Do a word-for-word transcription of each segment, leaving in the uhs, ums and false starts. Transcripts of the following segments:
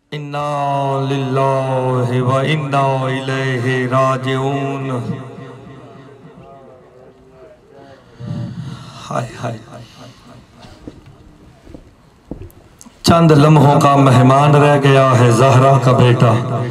इन्ना लिल्लाहि व इन्ना इलैहि राजिऊन। हाय हाय चंद लम्हों का मेहमान रह गया है ज़हरा का बेटा।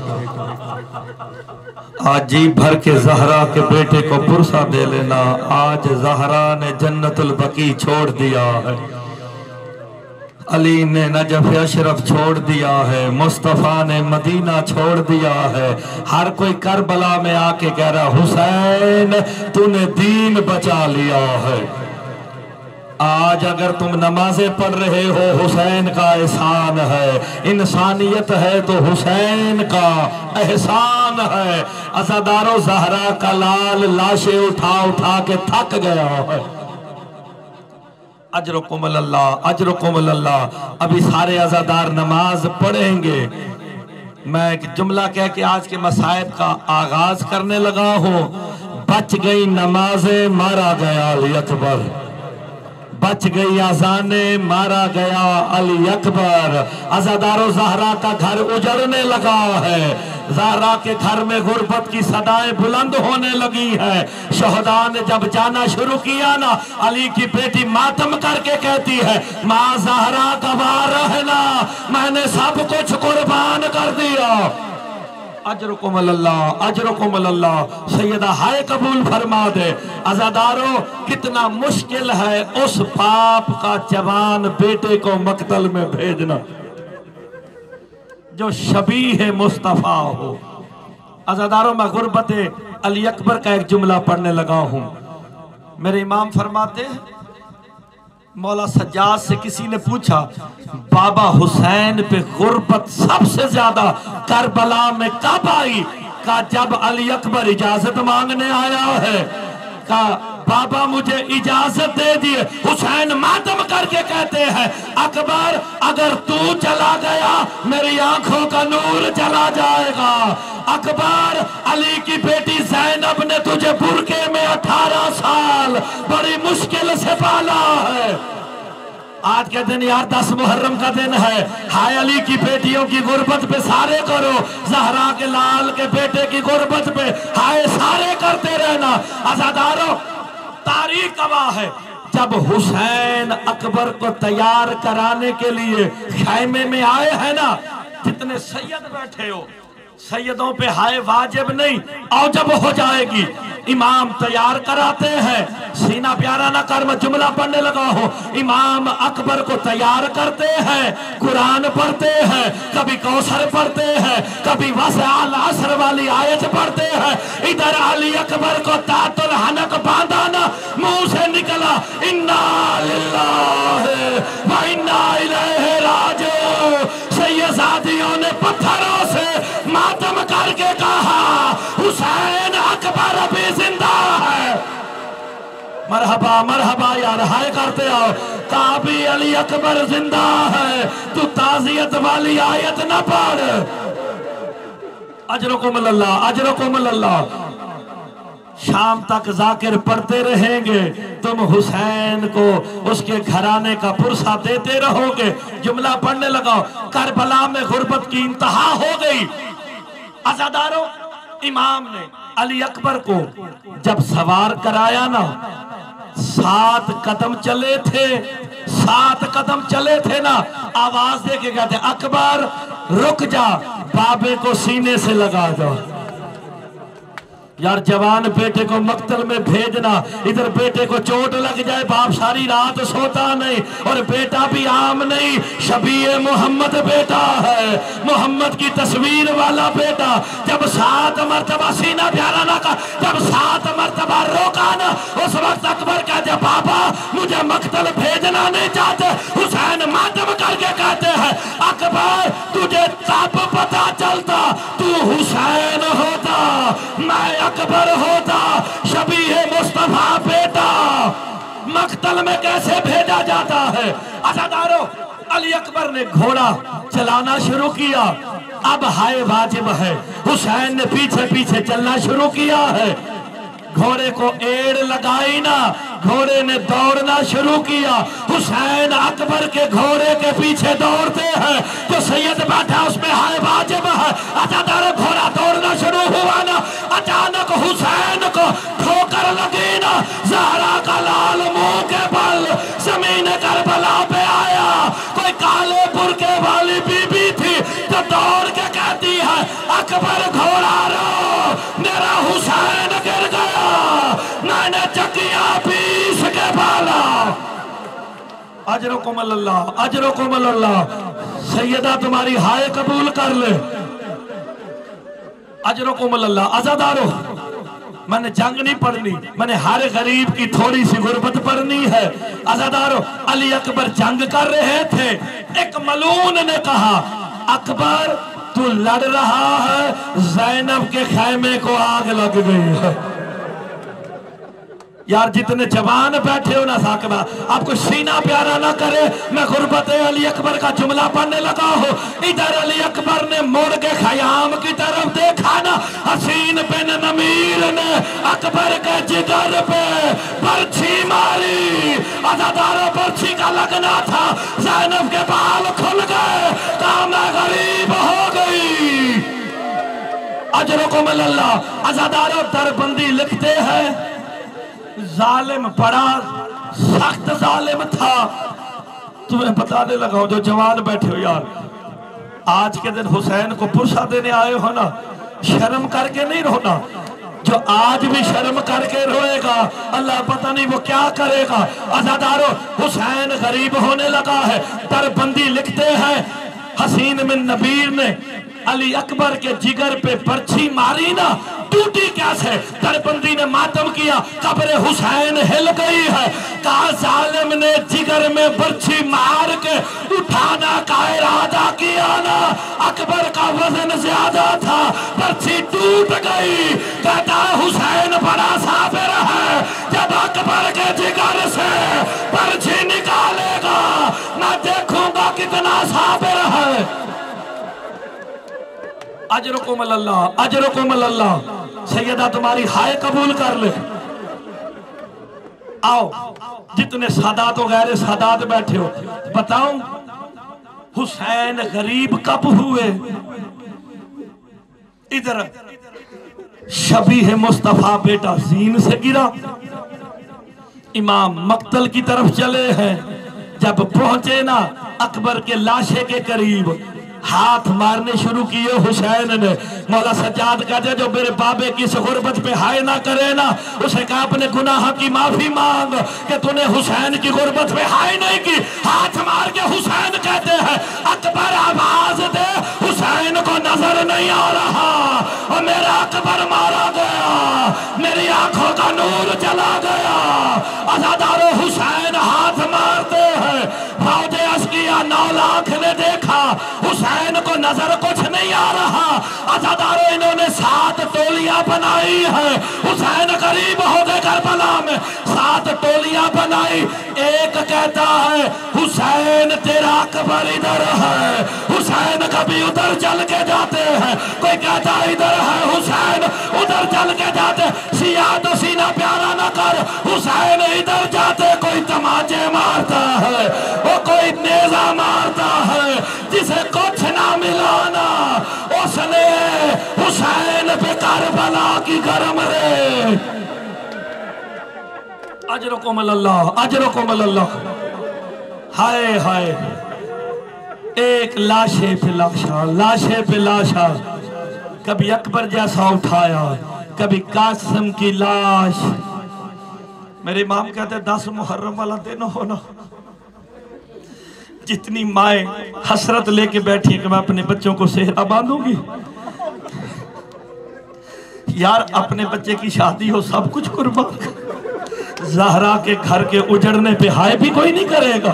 आज जी भर के ज़हरा के बेटे को पुरसा दे लेना। आज ज़हरा ने जन्नतुल बकी छोड़ दिया है, अली ने नजफ अशरफ छोड़ दिया है, मुस्तफ़ा ने मदीना छोड़ दिया है। हर कोई करबला में आके कह रहा हुसैन तूने दीन बचा लिया है। आज अगर तुम नमाजें पढ़ रहे हो हुसैन का एहसान है, इंसानियत है तो हुसैन का एहसान है। अज़ादारो ज़हरा का लाल लाशें उठा उठा के थक गया है। अजरुकुम अल्लाह अजरुकुम अल्लाह। अभी सारे अज़ादार नमाज पढ़ेंगे। मैं एक जुमला कह के आज के मसाइब का आगाज करने लगा हूँ। बच गई नमाजें मारा गया अली अकबर, बच गई अजाने मारा गया अली अकबर। अज़ादारो ज़हरा का घर उजड़ने लगा है। ज़हरा के घर में गुर्बत की सदाएं बुलंद होने लगी है। शहदा ने जब जाना शुरू किया ना, अली की बेटी मातम करके कहती है माँ ज़हरा गवा रहना, मैंने सब कुछ कुर्बान कर दिया। अजरुकुम अल्लाह अजरुकुम अल्लाह। सैयदा हाय कबूल फरमा दे। अज़ादारो कितना मुश्किल है उस बाप का जवान बेटे को मकतल में भेजना जो शबीह मुस्तफ़ा हो। अज़ादारो मैं गुर्बत अली अकबर का एक जुमला पढ़ने लगा हूं। मेरे इमाम फरमाते हैं, मौला सज्जाद से किसी ने पूछा बाबा हुसैन पे गुर्बत सबसे ज्यादा करबला में कब आई? का जब अली अकबर इजाजत मांगने आया है। का बाबा मुझे इजाजत दे दिए। हुसैन मातम करके कहते हैं अकबर अगर तू चला गया मेरी आंखों का नूर चला जाएगा। अकबर अली की बेटी ज़ैनब ने तुझे बुरके में अठारह साल बड़ी मुश्किल से पाला है। आज के दिन यार दस मुहर्रम का दिन है। हाय अली की बेटियों की गुर्बत पे सारे करो, ज़हरा के लाल के बेटे की गुर्बत पे हाय सारे करते रहना। अज़ादारो तारीख गवाह है, जब हुसैन अकबर को तैयार कराने के लिए खैमे में आए हैं ना, जितने सैयद बैठे हो सैयदों पे हाय वाजिब नहीं, और जब हो जाएगी इमाम तैयार कराते हैं। सीना प्यारा ना कर, मैं जुमला पढ़ने लगा हूँ। इमाम अकबर को तैयार करते हैं, कुरान पढ़ते हैं, कभी कौसर पढ़ते हैं, कभी वसाल असर वाली आयत पढ़ते हैं। इधर अली अकबर को तातुल हनक बांधा ना, मुंह से निकला इन्ना लिल्लाहि व इन्ना इलैहि राजिऊन। सैयदादियों ने पत्थरों से मातम करके कहा हुसैन अकबर अभी जिंदा है। मरहबा मरहबा यार हाय करते आओ। काबी अली अकबर जिंदा है, तू ताजियत वाली आयत न पढ़। अजरुकुम अल्लाह अजरुकुम अल्लाह। शाम तक जाकिर पढ़ते रहेंगे, तुम हुसैन को उसके घराने का पुरसा देते रहोगे। जुमला पढ़ने लगाओ। करबला में गुर्बत की इंतहा हो गई। अज़ादारो इमाम ने अली अकबर को जब सवार कराया ना, सात कदम चले थे, सात कदम चले थे ना, आवाज दे के कहते अकबर रुक जा, बाबे को सीने से लगा दो। यार जवान बेटे को मकतल में भेजना, इधर बेटे को चोट लग जाए, बाप सारी रात सोता नहीं, और बेटा भी आम नहीं, शबीए मोहम्मद बेटा है, मोहम्मद की तस्वीर वाला बेटा। जब सात मरतबा सीना प्यारा ना का, जब सात मरतबा रोका ना, उस वक्त अकबर कहते बाबा मुझे मकतल भेजना नहीं चाहते। हुसैन मातम करके कहते हैं अकबर तुझे तब पता चलता तू हुसैन होता, मैं अकबर होता। शबीह मुस्तफा बेटा मकतल में कैसे भेजा जाता है। अज़ादारो अली अकबर ने घोड़ा चलाना शुरू किया। अब हाय वाजिब है, हुसैन ने पीछे पीछे चलना शुरू किया है। घोड़े को एड़ लगाई ना, घोड़े ने दौड़ना शुरू किया। हुसैन अकबर के घोड़े के पीछे दौड़ते हैं, जो सैयद बैठा उसमें हाय वाजिब है। अचानक घोड़ा दौड़ना शुरू हुआ ना, अचानक हुसैन को ठोकर लगी ना, ज़हरा का लाल मुंह के बल जमीन करबला पे आया। कोई काले बुर्के वाली बीबी थी जो दौड़ के कहती है अकबर घोड़ा रो, मेरा हुसैन गिर गया, मैंने चकिया पीस के पाला। अजरकुम अल्लाह, अजरकुम अल्लाह। सैयदा तुम्हारी हाय कबूल कर ले। अजरकुम अल्लाह। आजादारो, मैंने जंग नहीं पढ़नी, मैंने हर गरीब की थोड़ी सी गुर्बत पढ़नी है। आजादारो, अली अकबर जंग कर रहे थे। एक मलून ने कहा अकबर तू लड़ रहा है, ज़ैनब के खैमे को आग लग गई है। यार जितने जवान बैठे हो ना साकबा, आपको सीना प्यारा ना करे, मैं गुर्बत अली अकबर का जुमला पढ़ने लगा हो। इधर अली अकबर ने मुड़ के खयाम की तरफ देखा ना, हसीन बिन नमीर ने अकबर के जिगर पे बर्छी मारी। अजादारों बर्छी का लगना था, ज़ैनब के बाल खुल गए, काम गरीब हो गई। अजरकुम अल्लाह। अजादारों दरबंदी लिखते हैं जालिम बड़ा सख्त जालिम था। तुम्हें बताने लगा हो जो जवान बैठे हो यार, आज के दिन हुसैन को पुरसा देने आए हो ना, शर्म करके नहीं रोना। जो आज भी शर्म करके रोएगा अल्लाह पता नहीं वो क्या करेगा। अज़ादारों हुसैन गरीब होने लगा है। दरबंदी लिखते हैं हसीन बिन नबीर ने अली अकबर के जिगर पे बर्छी मारी ना, टूटी कैसे? दरबंदी ने मातम किया, कब्र हुसैन हिल गई है। कहा जालिम ने जिगर में बर्छी मार के उठाना का इरादा किया ना, अकबर का वजन ज्यादा था, बर्छी टूट गई। कहता हुसैन बड़ा साबिर है, जब अकबर के जिगर से बर्छी निकालेगा मैं देखूंगा कितना साबिर है। अजरकुम अल्लाह, अजरकुम अल्लाह। सैयदा तुम्हारी हाय कबूल कर ले। आओ जितने सादात और गैर सादात बैठे हो, बताऊं हुसैन गरीब कब हुए? इधर शबीह मुस्तफा बेटा जीन से गिरा, इमाम मक्तल की तरफ चले हैं। जब पहुंचे ना अकबर के लाशे के करीब, हाथ मारने शुरू किए हुसैन ने। मौला सज्जाद कहते जो मेरे बाबे की इस गुर्बत पे हाय ना करे ना, उसे कहा अपने गुनाह की माफी मांग कि तूने हुसैन की गुर्बत पे हाय नहीं की। हाथ मार के हुसैन कहते हैं अकबर आवाज दे, हुसैन को नजर नहीं आ रहा और मेरा अकबर मारा गया, मेरी आंखों का नूर चला गया। अज़ादारों हुसैन हाथ मारते हैं। फौजे अस्किया नौ लाख ने देखा हुसैन को नजर कुछ नहीं आ रहा। अज़ादारों इन्होंने सात टोलियां बनाई है। हुसैन करीब हो गए करबला में, सात टोलियां बनाई। एक कहता है हुसैन तेरा अकबर इधर है, हुसैन कभी उधर चल के जाते हैं। कोई कहता इधर है हुसैन उधर चल के जाते। सिया तो सीना प्यारा न कर, हुसैन इधर जाते कोई तमाचे मारता है, वो कोई नेजा मारता है। जिसे कुछ ना मिलाना उसने हुसैन पे करबला की गरम रे। अजरकुम अल्लाह, अजरकुम अल्लाह। हाय हाय, एक लाशे पे लाशा, लाशे पे लाशा। कभी अकबर जैसा उठाया, कभी कासिम की लाश। मेरे इमाम कहते दस मुहर्रम वाला दिन हो ना, जितनी माए हसरत लेके बैठी है कि मैं अपने बच्चों को सेहरा बांधूंगी। यार अपने बच्चे की शादी हो सब कुछ कुर्बान, ज़हरा के घर के उजड़ने पे हाय भी कोई नहीं करेगा।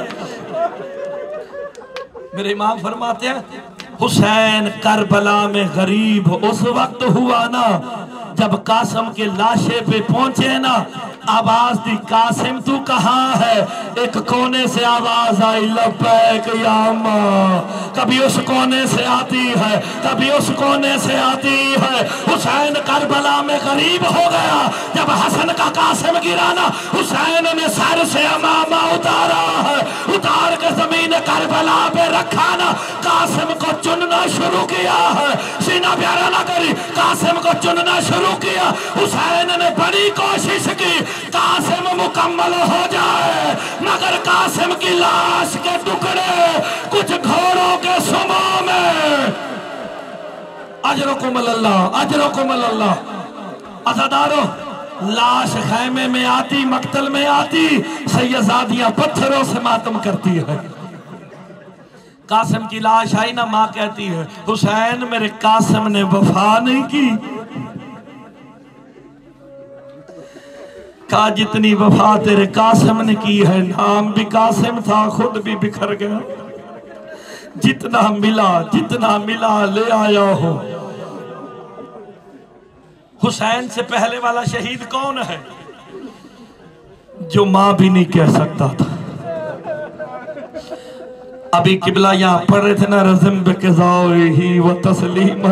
मेरे इमाम फरमाते हैं हुसैन करबला में गरीब उस वक्त हुआ ना जब कासम के लाशे पे पहुंचे ना, आवाज दी, कासिम तू कहाँ है? एक कोने से आवाज आई, लब्बैक या अम्मा। कभी उस कोने से आती है, कभी उस कोने से आती है। हुसैन करबला में गरीब हो गया। जब हसन का कासिम गिराना, हुसैन ने सर से अमामा उतारा है, उतार के जमीन करबला पे रखा ना, कासिम को चुनना शुरू किया है। सीना प्यारा ना करी, कासिम को चुनना शुरू किया। हुसैन ने बड़ी कोशिश की कासिम मुकम्मल हो जाए, मगर कासिम की लाश के टुकड़े कुछ घोड़ों के सुमों में। अजरकुम अल्लाह, अजरकुम अल्लाह। अज़ादारों, लाश खैमे में आती, मक्तल में आती, सैयदादियां पत्थरों से मातम करती है। कासिम की लाश आई ना, मां कहती है हुसैन मेरे कासिम ने वफा नहीं की। का जितनी वफा तेरे कासिम ने की है, नाम भी कासिम था, खुद भी बिखर गया। जितना मिला जितना मिला ले आया हो। हुसैन से पहले वाला शहीद कौन है? जो मां भी नहीं कह सकता था। अभी किबला यहाँ पढ़ रहे थे ना, रज़म ही वो तस्लीम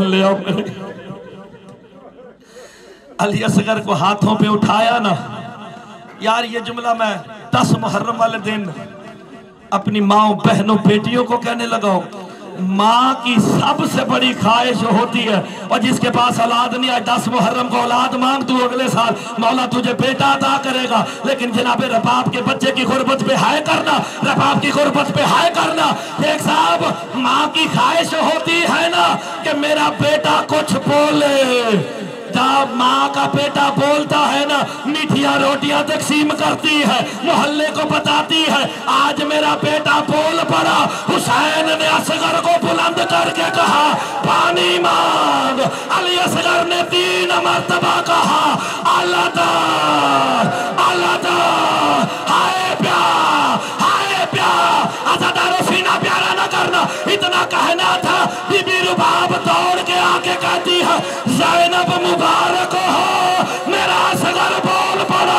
अली असगर को हाथों पे उठाया ना। यार ये जुमला मैं दस मुहर्रम वाले दिन अपनी माओ बहनों बेटियों को कहने लगा हूं। माँ की सबसे बड़ी ख्वाहिश होती है, और जिसके पास औलाद नहीं, आज दस मुहर्रम को औलाद मांग, तू अगले साल मौला तुझे बेटा अता करेगा। लेकिन जनाबे रबाब के बच्चे की गुर्बत पे हाय करना, रबाब की गुर्बत पे हाय करना। एक साहब, माँ की ख्वाहिश होती है ना कि मेरा बेटा कुछ बोले। जब माँ का बेटा बोलता है ना, मीठिया रोटियां तकसीम करती है, मोहल्ले को बताती है आज मेरा बेटा बोल पड़ा। हुसैन ने असगर को बुलंद करके कहा पानी मांग। अली असगर ने तीन मर्तबा कहा अल्लाह अल्लाह हाय प्यार हाय प्यार। अज़ादारों, सीना प्यारा ना करना, इतना कहना था। बीबी रुबाब दौड़ के आके कहती है ज़ैनब मुबारक हो, मेरा असगर बोल पड़ा।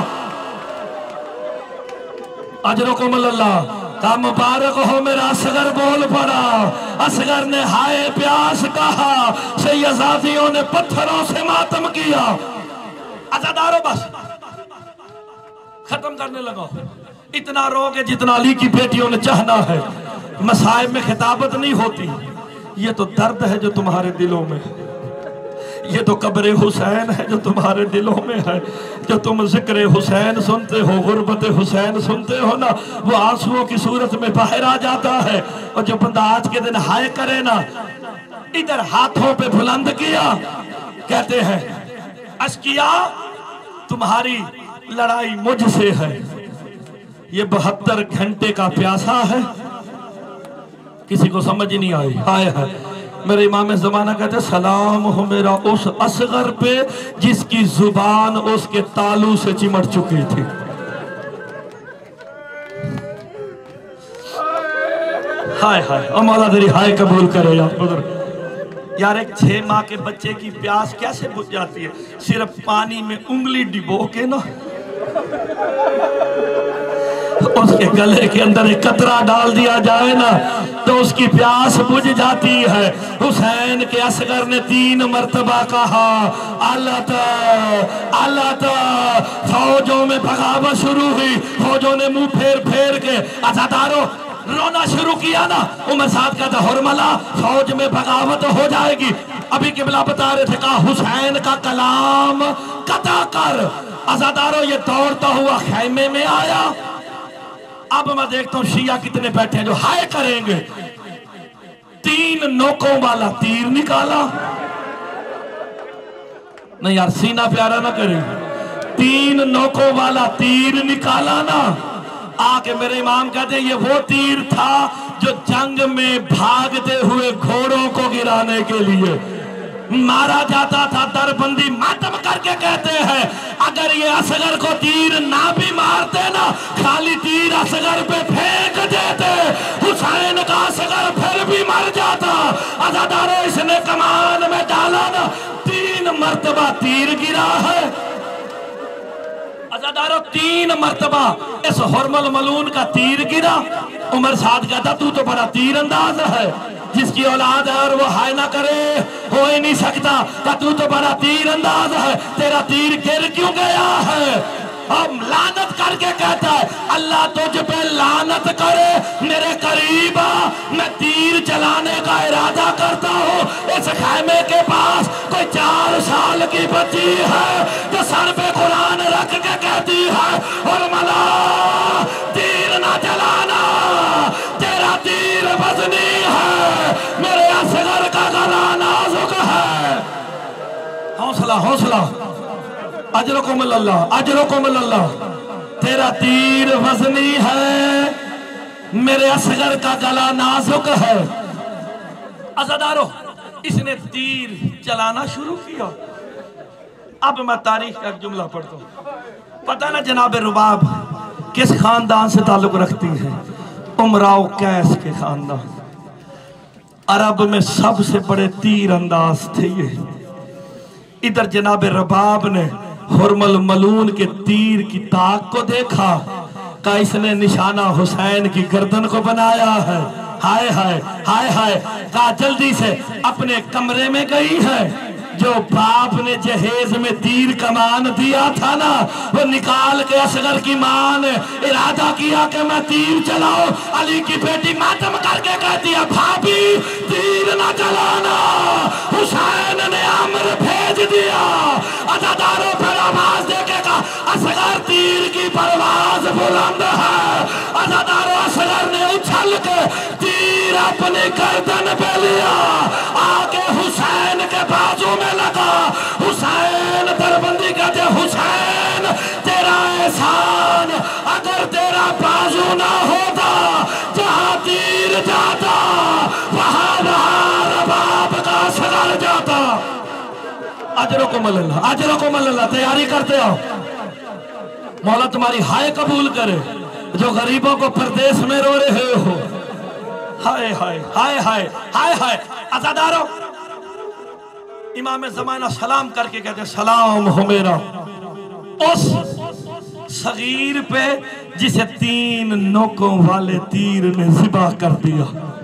अजरकुम अल्लाह का मुबारक हो, मेरा असगर बोल पड़ा। असगर ने हाय प्यास कहा, सैयदादियों ने पत्थरों से मातम किया। अज़ादारों, बस खत्म करने लगा। इतना रोगे जितना अली की बेटियों ने चाहना है। मसाइब में खिताबत नहीं होती, ये तो दर्द है जो तुम्हारे दिलों में, ये तो कब्र हुसैन है जो तुम्हारे दिलों में है। जो तुम जिक्र हुसैन सुनते हो, गुर्बत हुसैन सुनते हो ना, वो आंसुओं की सूरत में बाहर आ जाता है। और जो बंदा आज के दिन हाय करे ना, इधर हाथों पे बुलंद किया, कहते हैं अश्किया तुम्हारी लड़ाई मुझसे है। ये बहत्तर घंटे का प्यासा है, किसी को समझ ही नहीं आई। हाय है, मेरे इमाम ज़माना कहते सलाम हो मेरा उस असगर पे जिसकी जुबान उसके तालू से चिमट चुकी थी। हाय हाय, मौला तेरी हाय कबूल करे यार बुजुर्ग। यार एक छह माह के बच्चे की प्यास कैसे बुझ जाती है? सिर्फ पानी में उंगली डिबो के ना, उसके गले के अंदर एक कतरा डाल दिया जाए ना, तो उसकी प्यास बुझ जाती है। हुसैन के असगर ने तीन मर्तबा कहा अल्लाह अल्लाह। फौजों में बगावत शुरू हुई, फौजों ने मुंह फेर फेर के अज़ादारों रोना शुरू किया ना। उमर साहब कहता हुरमला फौज में बगावत हो जाएगी। अभी किबला बता रहे थे, कहा हुसैन का कलाम कता कर। अज़ादारों, ये दौड़ता हुआ खैमे में आया। अब मैं देखता हूं शिया कितने बैठे हैं जो हाय करेंगे। तीन नोकों वाला तीर निकाला। नहीं यार, सीना प्यारा ना करे। तीन नोकों वाला तीर निकाला ना, आके मेरे इमाम कहते ये वो तीर था जो जंग में भागते हुए घोड़ों को गिराने के लिए मारा जाता था। दरबंदी मातम करके कहते हैं अगर ये असगर को तीर ना भी मारते ना, खाली तीर असगर पे फेंक देते, हुसैन का असगर फिर भी मर जाता। अज़ादारों, इसने कमान में डाला ना, तीन मर्तबा तीर गिरा है। अज़ादारों तीन मर्तबा इस हुरमुल मलून का तीर गिरा। उमर साद कहता तू तो बड़ा तीर अंदाज है, जिसकी औलाद है और वो हाय ना करे हो ही नहीं सकता। का तू तो बड़ा तीर अंदाज है, तेरा तीर गिर क्यों गया है? हम लानत करके कहता है अल्लाह तुझ पे लानत करे, मेरे करीब आ, मैं तीर चलाने का इरादा करता हूँ। इस खैमे के पास कोई चार साल की बच्ची है जो सर पे कुरान रख के कहती है और मला तीर ना चलाना, तेरा तीर वजनी है, मेरे असगर का गला नाजुक है। हौसला हौसला, अजरकुम अल्लाह, अजरकुम अल्लाह, तेरा तीर वजनी है, मेरे असगर का गला नाजुक है। अज़ादारों, इसने तीर चलाना शुरू किया। अब मैं तारीख का एक जुमला पढ़ता हूँ। पता ना जनाब रुबाब किस खानदान से ताल्लुक रखती है? उमराव कैस के खानदान। अरब में सबसे बड़े तीर अंदाज थे ये। इधर जनाब रबाब ने हुरमुल मलून के तीर की ताक को देखा, का इसने निशाना हुसैन की गर्दन को बनाया है। हाय हाय हाय हाय, का जल्दी से अपने कमरे में गई है। जो बाप ने जहेज में तीर कमान दिया था ना, वो निकाल के असगर की मां ने इरादा किया कि मैं तीर चलाऊं। अली की बेटी मातम करके कहती है भाभी तीर ना चलाना, हुसैन ने अमर भेज दिया। अज़ादारों फिर आवाज देखेगा असगर तीर की परवाज बुलंद है। अज़ादारों असगर ने उछल के तीर अपनी गर्दन पे लिया, आके हुसैन के बाजू में लगा। हुसैन दरबंदी कहते हुसैन तेरा एहसान, अगर तेरा बाजू ना होता जहां तीर जाता वहां रबाब का असगर जाता। अजरकुम अल्लाह, अजरकुम अल्लाह, तैयारी करते हो। मौला तुम्हारी हाय कबूल करे जो गरीबों को परदेश में रो रहे हो। हाय हाय हाय हाय हाय हाय। अज़ादारों, इमाम ज़माना सलाम करके कहते सलाम हो मेरा उस सगीर पे जिसे तीन नोकों वाले तीर ने ज़िबा कर दिया।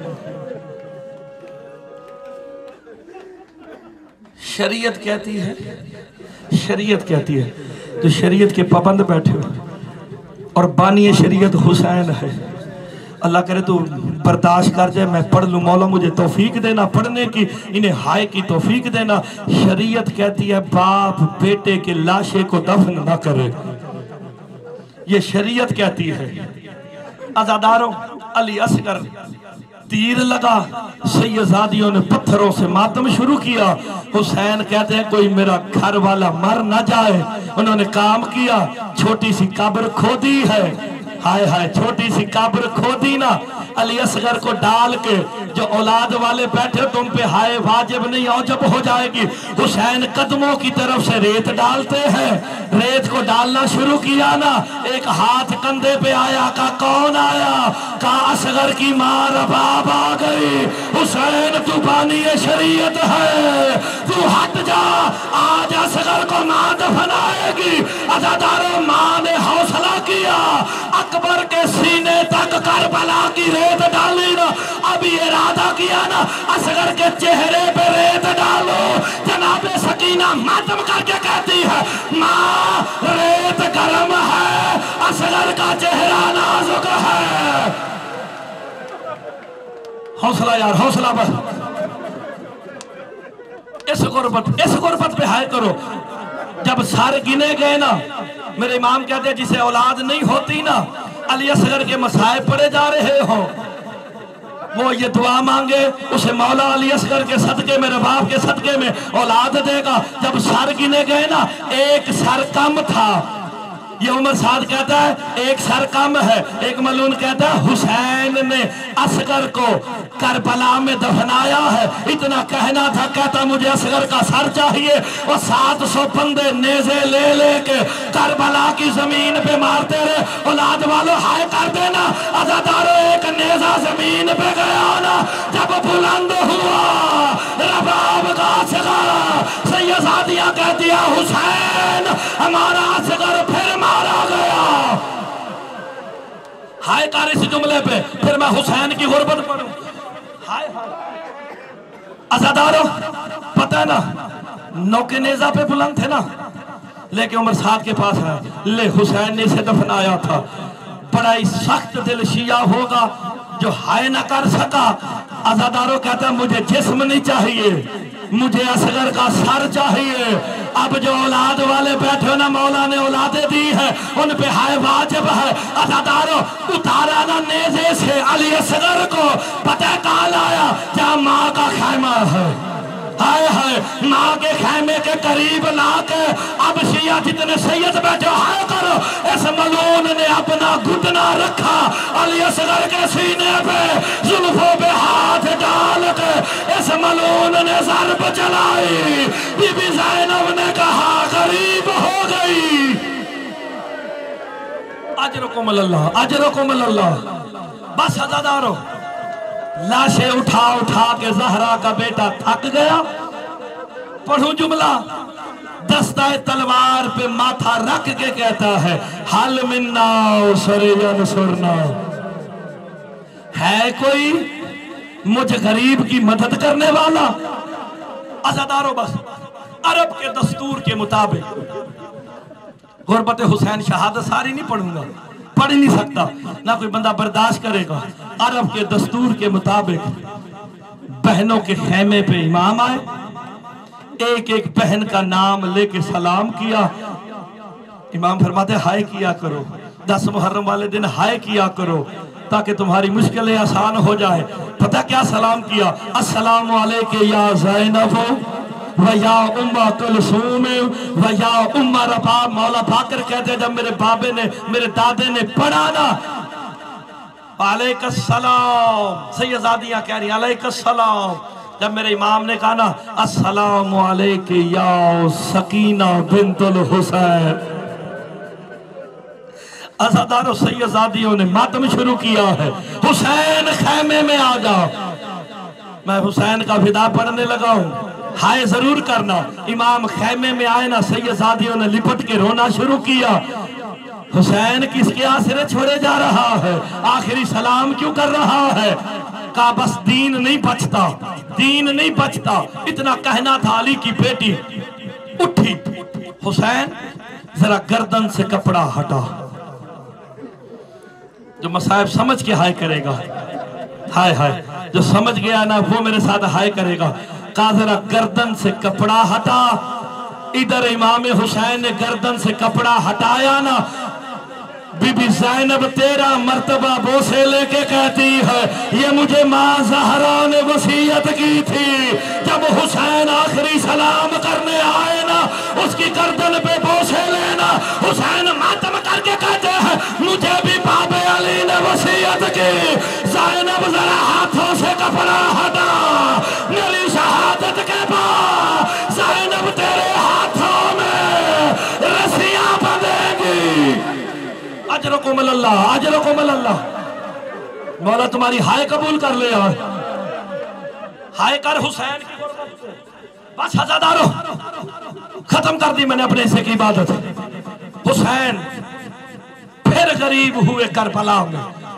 शरीयत कहती है, शरीयत कहती है तो शरीयत के पाबंद बैठे हो और बानी शरीयत हुसैन है। अल्लाह करे तो बर्दाश्त कर जाए, मैं पढ़ लूँ। मौला मुझे तौफीक देना पढ़ने की, इन्हें हाय की तौफीक देना। शरीयत कहती है बाप बेटे के लाशे को दफन ना करे, ये शरीयत कहती है। अज़ादारों, अली असगर तीर लगा, सैयदादियों ने पत्थरों से मातम शुरू किया। हुसैन कहते हैं कोई मेरा घर वाला मर ना जाए। उन्होंने काम किया, छोटी सी कब्र खोदी है। हाय हाय, छोटी सी कब्र खोदी ना, अली असगर को डाल के जो औलाद वाले बैठे तुम पे हाय वाजिब नहीं औजब हो जाएगी। हुसैन कदमों की तरफ से रेत डालते हैं, रेत को डालना शुरू किया ना, एक हाथ कंधे पे आया। का कौन आया? का असगर की मां रबाब आ गई। हुसैन तू बानी शरीयत है, तू हट जा, आज असगर को मां दफनाएगी। अज़ादारों, मां ने हौसला किया, अकबर के सीने तक करबला की रेत डाली ना। अभी इरादा किया ना असगर के चेहरे पे रेत डालो। जनाबे सकीना मातम करके कहती है माँ रेत गर्म है, असगर का चेहरा नाजुक है। हौसला यार, हौसला बस। इस गुर्बत इस गुर्बत पे हाय करो। जब सर गिने गए ना, मेरे इमाम कहते हैं जिसे औलाद नहीं होती ना, अली असगर के मसाइब पड़े जा रहे हो, वो ये दुआ मांगे, उसे मौला अली असगर के सदके में, रबाब के सदके में औलाद देगा। जब सर गिने गए ना, एक सर कम था। ये उमर साद कहता है एक सर कम है। एक मलून कहता है हुसैन ने असगर को करबला में दफनाया है। इतना कहना था, कहता मुझे असगर का सर चाहिए। और सात सौ बंदे नेज़े ले लेके करबला की जमीन पे मारते रहे। औलाद वालों हाय कर देना। अज़ादारों, एक नेज़ा जमीन पे गया ना, जब बुलंद हुआ रबाब का असगर, सैयदादियां कहती है हुसैन हमारा असगर फिर मारा। हाय कर इस जुमले पे, फिर मैं हुसैन की गुर्बत पढ़ूं। हाय हाय अज़ादारो, पता है ना नौके नेजा पे बुलंद थे ना, लेकिन उमर साहब के पास है, ले हुसैन ने इसे दफनाया था। बड़ा ही सख्त दिल शिया होगा जो हाय ना कर सका। अज़ादारो कहता है मुझे जिस्म नहीं चाहिए, मुझे असगर का सर चाहिए। अब जो औलाद वाले बैठे हो ना, मौला ने औलादे दी है, उन पे हाय वाजिब है। अज़ादारो उतारा ना नेज़े से अली असगर को, पता है कहाँ लाया, जहाँ माँ का खैमा है। हाय हाय माँ के खैमे के करीब लाके अब शिया जितने सैयद बैठे हाय करो, इस मलून ने अपना घुटना रखा अली असगर के सीने पे, जुल्फों पे हाथ डाल के इस मलून ने ज़रब चलाई। बीबी ज़ैनब ने कहा गरीब हो गई। अजरकुम अल्लाह, अजरकुम अल्लाह। बस अज़ादारो लाशें उठा उठा के ज़हरा का बेटा थक गया। पढ़ू जुमला, दस्ताए तलवार पे माथा रख के कहता है हल मिन्ना सरियन सुरना, है कोई मुझ गरीब की मदद करने वाला। अज़ादारो बस अरब के दस्तूर के मुताबिक गुरबत हुसैन शहादत सारी नहीं पढ़ूंगा, पढ़ ही नहीं सकता, ना कोई बंदा बर्दाश्त करेगा। अरब के दस्तूर के मुताबिक बहनों के खेमे पे इमाम आए, एक एक बहन का नाम लेके सलाम किया। इमाम फरमाते हाय किया करो, दस मुहर्रम वाले दिन हाय किया करो ताकि तुम्हारी मुश्किलें आसान हो जाए। पता क्या सलाम किया, अस्सलामु अलैके या ज़ैनब व या उम्मा कुलसूम व या उम्मा रबाब। मौला बाकर कहते जब मेरे बाबे ने, मेरे दादे ने पढ़ा ना अलैकुस्सलाम, सैयदादियां कह रही अलैकुस्सलाम, जब मेरे इमाम ने कहा ना अस्सलामु अलैके या सकीना बिंतुल हुसैन, अज़ादारो सैयदादियों ने मातम शुरू किया है, हुसैन खैमे में आ जाओ। मैं हुसैन का विदा पढ़ने लगा हूँ, हाय जरूर करना। इमाम खैमे में आए ना, सैयदादियों ने लिपट के रोना शुरू किया। हुसैन किसके आसरे छोड़े जा रहा है, आखिरी सलाम क्यों कर रहा है। का बस दीन नहीं बचता, दीन नहीं बचता, इतना कहना था। अली की बेटी उठी, हुसैन जरा गर्दन से कपड़ा हटा। जो मसाइब समझ के हाय करेगा, हाय हाय, जो समझ गया ना वो मेरे साथ हाय करेगा। का जरा गर्दन से कपड़ा हटा। इधर इमाम हुसैन ने गर्दन से कपड़ा हटाया ना, बीबी ज़ैनब तेरा मर्तबा बोसे लेके कहती है ये मुझे माँ ज़हरा ने वसीयत की थी। जब हुसैन आखिरी सलाम करने आए ना, उसकी गर्दन पे बोसे लेना। हुसैन मातम करके कहते हैं मुझे भी बाबे अली ने वसीयत की। ज़ैनब जरा हाथों से कपड़ा हटा, मेरी शहादत के बाद ज़ैनब तेरे हाथों में रस्सियां बंधेगी। अजरकुम अल्लाह, अजरकुम अल्लाह। मौला तुम्हारी हाय कबूल कर ले यार, हाय कर हुसैन की गुर्बत से। बस अज़ादारो खत्म कर दी मैंने अपने हिस्से की इबादत। हुसैन फिर गरीब हुए करबला में,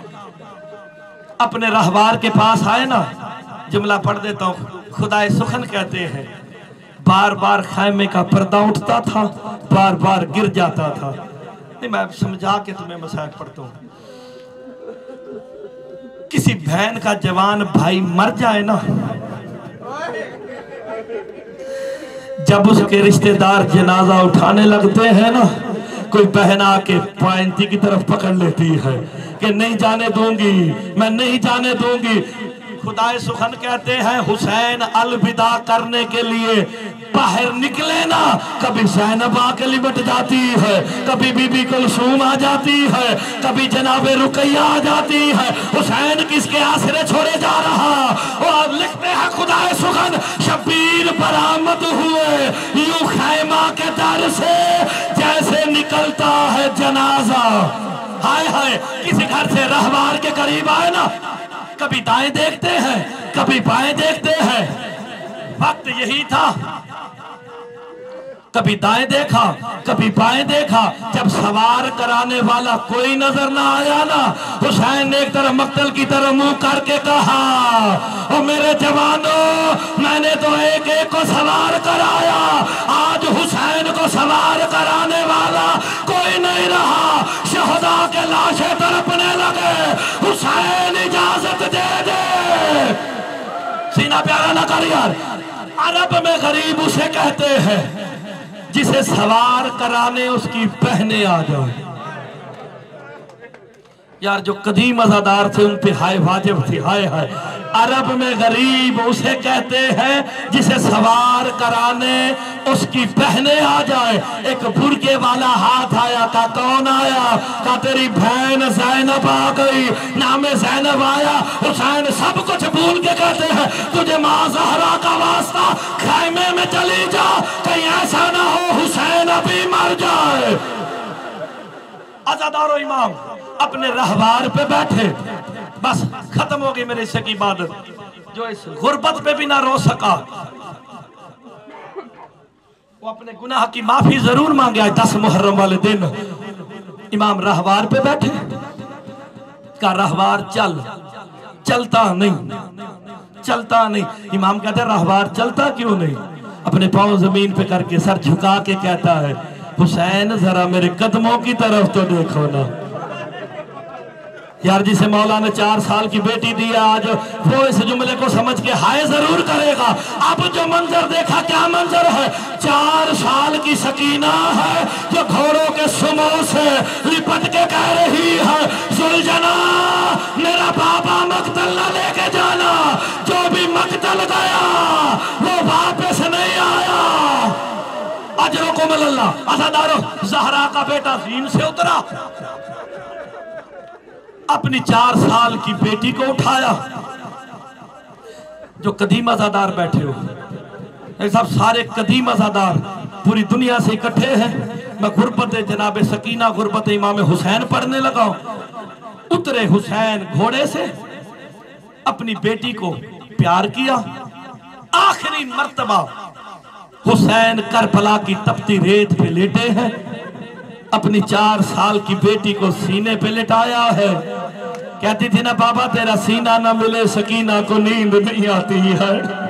अपने रहवार के पास आए ना, जुमला पढ़ देता हूँ। खुदाए सुखन कहते हैं बार बार खैमे का पर्दा उठता था, बार बार गिर जाता था। नहीं मैं समझा के तुम्हें मसाइल पढ़ता हूँ। किसी बहन का जवान भाई मर जाए ना, जब उसके रिश्तेदार जनाजा उठाने लगते हैं ना, कोई बहन आके पायंती की तरफ पकड़ लेती है कि नहीं जाने दूंगी, मैं नहीं जाने दूंगी। खुदाए सुखन कहते हैं हुसैन अलविदा करने के लिए बाहर निकले ना, कभी ज़ैनब आके लिपट जाती है, कभी बीबी कुलसूम आ जाती है, कभी जनाबे रुकैया आ जाती है। हुसैन किसके आसरे छोड़े जा रहा। और लिखते हैं खुदाए सुखन शब्बीर बरामद हुए यूं खैमा के दर से जैसे निकलता है जनाजा। हाय हाय, किसी घर से रहवार के करीब आए ना, कभी दाएं देखते हैं, कभी बाएं देखते हैं। वक्त यही था, कभी दाएं देखा कभी बाएं देखा, जब सवार कराने वाला कोई नजर ना आया ना, हुसैन ने एक तरफ मक्तल की तरफ मुंह करके कहा, ओ मेरे जवानों, मैंने तो एक एक को सवार कराया, आज हुसैन को सवार कराने वाला कोई नहीं रहा। शहदा के लाशें तड़पने लगे, हुसैन इजाजत दे दे। सीना प्यारा ना कर यार। अरब में गरीब उसे कहते हैं जिसे सवार कराने उसकी बहनें आ जाए। यार जो कदीम अज़ादार थे उन पे हाय वाजिब थी, हाय हाय। अरब में गरीब उसे कहते हैं जिसे सवार कराने उसकी बहनें आ जाए। एक बुरके वाला हाथ आया, का कौन आया? का तेरी बहन ज़ैनब आ गई। नाम ज़ैनब आया। हुसैन सब कुछ भूल के कहते हैं, तुझे माँ ज़हरा का वास्ता, खैमे में चली जा, कहीं ऐसा ना हो हुसैन अभी मर जाए। अज़ादारो इमाम अपने रहवार पे बैठे, बस खत्म हो गई मेरे हिस्से की इबादत। जो इस गुर्बत पे भी ना रो सका वो अपने गुनाह की माफी जरूर मांगे। आज दस मुहर्रम वाले दिन इमाम रहवार पे बैठे, का रहवार चल, चलता नहीं, चलता नहीं। इमाम कहते रहवार चलता क्यों नहीं? अपने पांव जमीन पे करके सर झुका के कहता है, हुसैन जरा मेरे कदमों की तरफ तो देखो ना। यार जिसे मौला ने चार साल की बेटी दी है, आज वो इस जुमले को समझ के हाय जरूर करेगा। अब जो मंजर देखा, क्या मंजर है? चार साल की सकीना है जो घोड़ों के सुमों से लिपट के कह रही है, सुलझना मेरा बाबा मकतल न लेके जाना, जो भी मकतल गया वो वापस नहीं आया। अजरों को मल्ला अज़ादारो, ज़हरा का बेटा ज़ीन से उतरा, अपनी चार साल की बेटी को उठाया। जो कदीम अज़ादार बैठे हो, सब सारे कदीम अज़ादार पूरी दुनिया से इकट्ठे हैं। मैं गुरबत जनाब सकीना, गुरबत इमाम हुसैन पढ़ने लगा। उतरे हुसैन घोड़े से, अपनी बेटी को प्यार किया। आखिरी मर्तबा हुसैन करबला की तपती रेत पे लेटे हैं, अपनी चार साल की बेटी को सीने पे लिटाया है। कहती थी ना, बाबा तेरा सीना ना मिले सकीना को नींद नहीं आती है।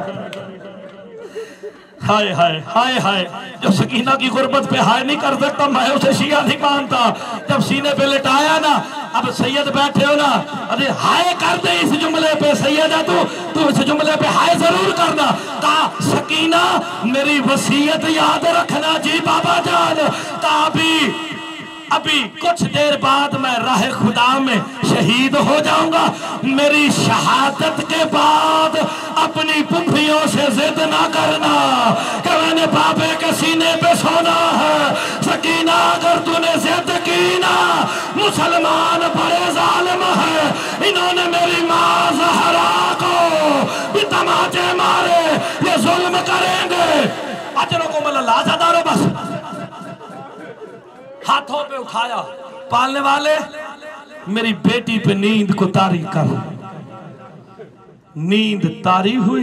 हाय हाय हाय हाय। जो सकीना की गुर्बत पे हाय नहीं कर सकता, मैं उसे शिया नहीं मानता। जब सीने पे लिटाया ना, अब सैयद बैठे हो ना, अरे हाय कर दे इस जुमले पे। सैयद है तू, तू इस जुमले पे हाय जरूर करना। कहा सकीना मेरी वसीयत याद रखना। जी बाबा जान। कहा भी अभी कुछ देर बाद मैं राह खुदा में शहीद हो जाऊंगा। मेरी शहादत के बाद अपनी पुफियों से जिद ना करना कि मैंने बाबे के सीने पे सोना है। सकीना अगर तूने जिद की ना, मुसलमान बड़े जालिम है, इन्होंने मेरी माँ ज़हरा को भी तमाचे मारे, ये जुल्म करेंगे। अजरों को मतलब लाज़ादारो बस हाथों पे उठाया, पालने वाले मेरी बेटी पे नींद को तारी कर। नींद तारी हुई,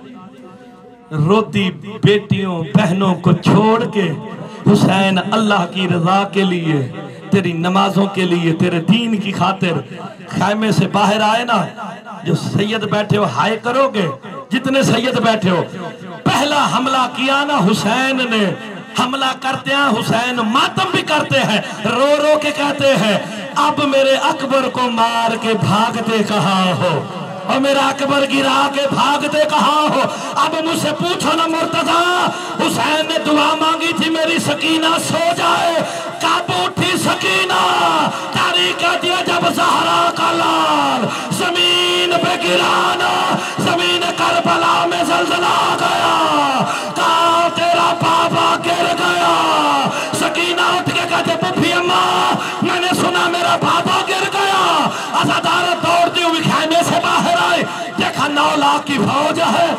रोती बेटियों बहनों को छोड़ के हुसैन अल्लाह की रजा के लिए, तेरी नमाजों के लिए, तेरे दीन की खातिर खैमे से बाहर आए ना। जो सैयद बैठे हो हाय करोगे, जितने सैयद बैठे हो। पहला हमला किया ना हुसैन ने, हमला करते हैं हुसैन मातम भी करते हैं, रो रो के कहते हैं, अब मेरे अकबर को मार के भागते कहाँ हो, और मेरा अकबर गिरा के भागते कहाँ हो। अब मुझसे पूछो ना मुर्तजा, हुसैन ने दुआ मांगी थी मेरी सकीना सो जाए, कब उठी सकीना? तारीख दिया जब ज़हरा का लाल जमीन पे गिराना, जमीन करबला में ज़ल्ज़ला गया। कहा तेरा बाबा गिर गया। सकीना उठ के कहते, पुफी अम्मा मैंने सुना मेरा बाबा गिर गया। अज़ादार दौड़ती हुई खैमे से बाहर आए, देखा नौ लाख की फौज है।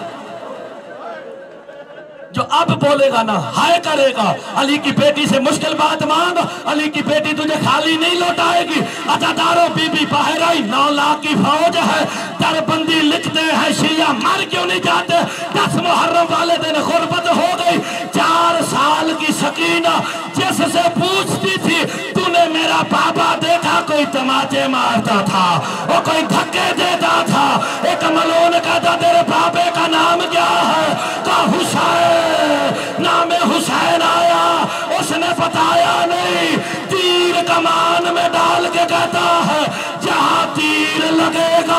जो अब बोलेगा ना हाय करेगा, अली की बेटी से मुश्किल बात मांग, अली की बेटी तुझे खाली नहीं लौटाएगी। अज़ादारों बीबी बाहर आई, नौ लाख की फौज है। दरबंदी लिखते हैं शिया मर क्यों नहीं जाते। दस मुहर्रम वाले दिन गुर्बत हो गई, चार साल सकीना जिससे पूछती थी तूने मेरा बाबा देखा, कोई तमाचे मारता था और कोई धक्के देता था। एक मलून कहता तेरे बाबे का नाम क्या है? का हुसैन। नाम हुसैन आया, उसने बताया नहीं, तीर कमान में डाल के कहता है जहां तीर लगेगा।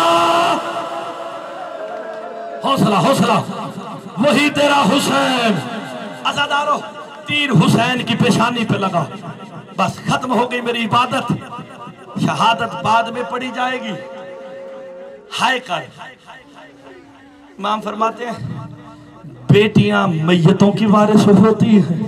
हौसला हौसला, वही तेरा हुसैन। अज़ादारो, तीर हुसैन की पेशानी पे लगा, बस खत्म हो गई मेरी इबादत। शहादत बाद में पड़ी जाएगी। हाय कर इमाम फरमाते हैं बेटियां मैयतों की वारिस होती है।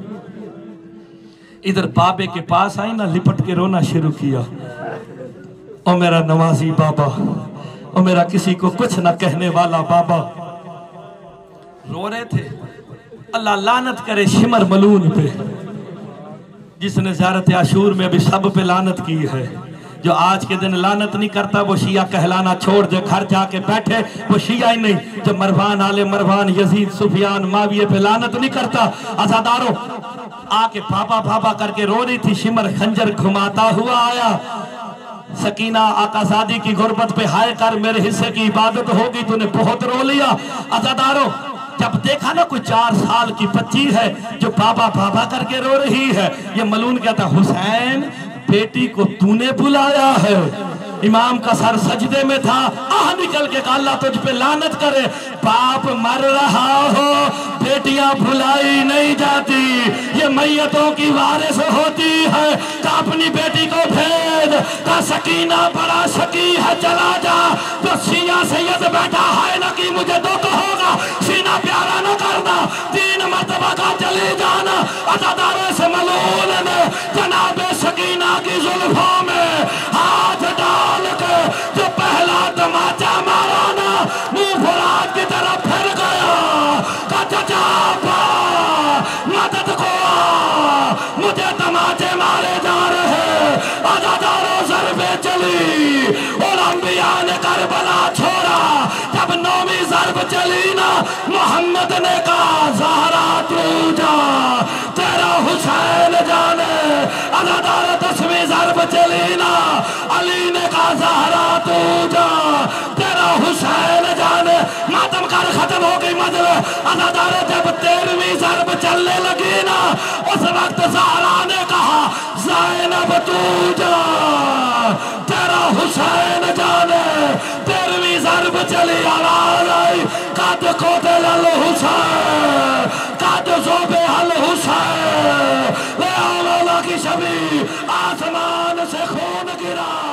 इधर बाबे के पास आई ना, लिपट के रोना शुरू किया। ओ मेरा नवाजी बाबा, ओ मेरा किसी को कुछ ना कहने वाला बाबा। रो रहे थे। अल्लाह लानत करे शिमर मलून पे, जिसने ज़ियारत आशूर में अभी सब पे लानत की है। जो आज के दिन लानत नहीं करता वो शिया कहलाना छोड़ दे, घर जाके बैठे वो शिया ही नहीं। जो मरवान आले मरवान यजीद सुफियान माविये पे लानत नहीं करता। अज़ादारो, आके बाबा बाबा करके रो रही थी। शिमर खंजर घुमाता हुआ आया। सकीना आकाजादी की गुर्बत पे हाय कर मेरे हिस्से की इबादत होगी, तूने बहुत रो लिया। अज़ादारो, जब देखा ना कोई चार साल की बच्ची है जो बाबा बाबा करके रो रही है, ये मलून कहता हुसैन बेटी को तूने बुलाया है। इमाम का सर सजदे में था। आह निकल के अल्लाह तुझ पे लानत करे। बाप मर रहा हो, बेटियां भुलाई नहीं जाती, ये मैयतों की वारिस होती है। का अपनी बेटी को भेद, का सकीना बड़ा शकी है, चला जा। तो शिया सैयद बैठा है ना कि मुझे दुख होगा, सीना प्यारा न करना, तीन मरतबा का चले जाना। अज़ादारों से मलून ने जनाबे सकीना की जुल्फों में हाथ डाल के जो पहला तमाचा मारा ना, मुंह फुरात की तरफ फिर गया। का चचा मदद को, मुझे तमाचे मारे जा रहे। अज़ादारों ज़रबे चली और अंबिया ने करबला छोड़ा। जब नौवीं ज़रब चली ना, मोहम्मद ने कहा ज़हरा तू जा, तेरा हुसैन जाने। अज़ादारों दसवीं ज़रब चली ना, अली ने कहा ज़हरा तू जा, तेरा हुसैन जाने। मातम कर खत्म हो गई मजलिस। अज़ादारों जब तेरहवीं ज़रब चलने लगी ना, उस वक्त ज़हरा ने कहा ज़ैनब तू जा, तेरा हुसैन जाने। तेरहवीं ज़रब चली, आवाज़ आई कद कोतल अल हुसैन, कद ज़ोबे अल हुसैन। ले मौला की शबी, आसमान से खून गिरा।